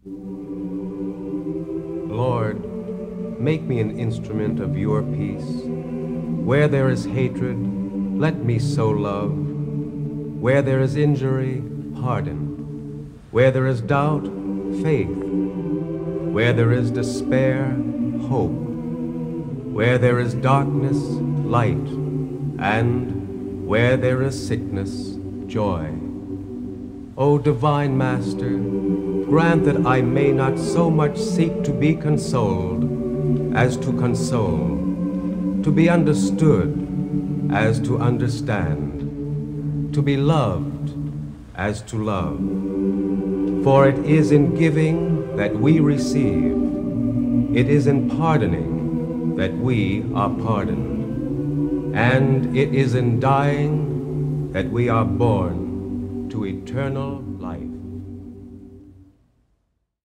Lord, make me an instrument of your peace. Where there is hatred, let me sow love. Where there is injury, pardon. Where there is doubt, faith. Where there is despair, hope. Where there is darkness, light. And where there is sickness, joy. O divine Master, grant that I may not so much seek to be consoled as to console, to be understood as to understand, to be loved as to love. For it is in giving that we receive, it is in pardoning that we are pardoned, and it is in dying that we are born to eternal